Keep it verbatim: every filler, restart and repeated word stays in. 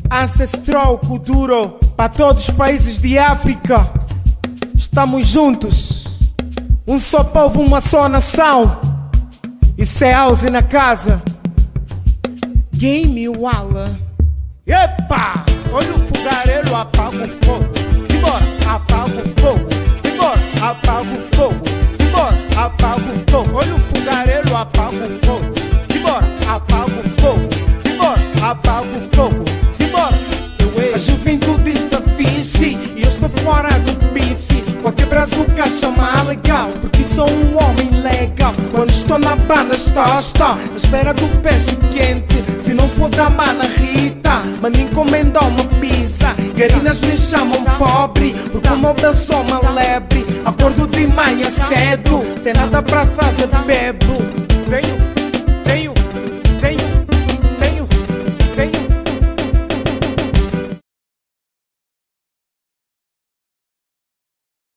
Ancestral Kuduro, para todos os países de África. Estamos juntos, um só povo, uma só nação. Isso é house na casa. Game Walla. Epa! Olha o fogareiro, apaga o fogo. Simbora, apaga o fogo. Simbora, apaga o fogo. Simbora, apaga o fogo. Olha o fogareiro, apaga o fogo. Simbora, apaga o fogo. Simbora, apaga o fogo. A juventude está fixe e eu estou fora do bife. Qualquer brazuca chama legal, porque sou um homem legal. Quando estou na banda, estou, estou à espera do peixe quente. Se não for da mana Rita, manda encomendar uma pizza. Garinas me chamam pobre, porque o meu eu sou uma lebre. Acordo de manhã cedo, sem nada pra fazer, bebo. Tenho